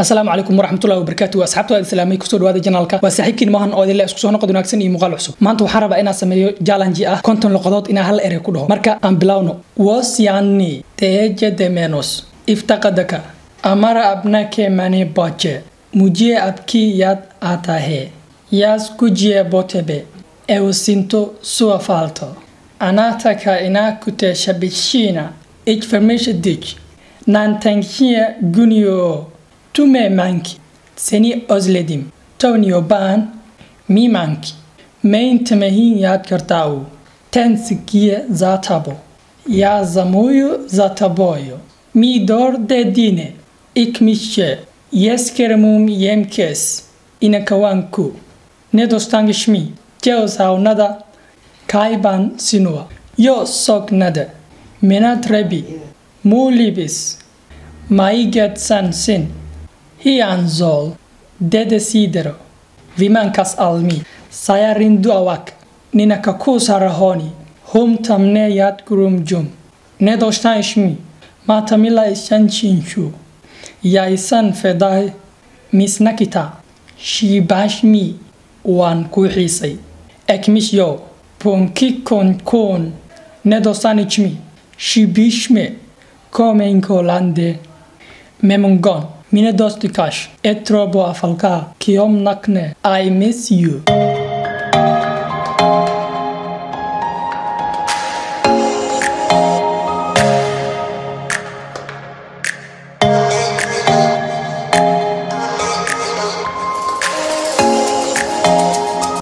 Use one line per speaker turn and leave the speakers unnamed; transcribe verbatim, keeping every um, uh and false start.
السلام عليكم ورحمة الله وبركاته. أصحابتي السلامي كسر وهذا جنالك وسحبكين مهن أو ذي اسكسون نقد ناكسن يمقال عصو ما أنتو حرب أنا سميو جالنجي أه كنتم لقطات إن هل إركوده مركا أم بلاونو وسياني تيجد منوس افتقدك أمر أبنك مني باجة مجيء أبكي يد آتاه ياس كجيه بوتبه أو سنتو سوا فالتو أنا تكا إنا كت شبيشينا إج فرميش ديج نانتنكيه جونيو tume manki seni özledim tavniyo ban mi manki mein temehin yad kartau ten sikiye zatabo ya zamoyo zataboyo mi dor dedine ikmişe yeskermum yemkes inakawanku ne dostangishmi jeosaw nada kayban sinua yo sok nada menat rebi mulibis maiget sansin Hianzol de desidero vimankas almi sayarindu awak ninakakusa rahoni hum tamne yad gurum jum ne dostan ishmi matamila ishan chinshu ya isan feday misnakita shibashmi wan kuhisay ekmish yo punki kon kon ne dostan ichmi shibishme komenkolande memungon Mine dosti kash, etrobo afalka, kiom nakne, I miss you.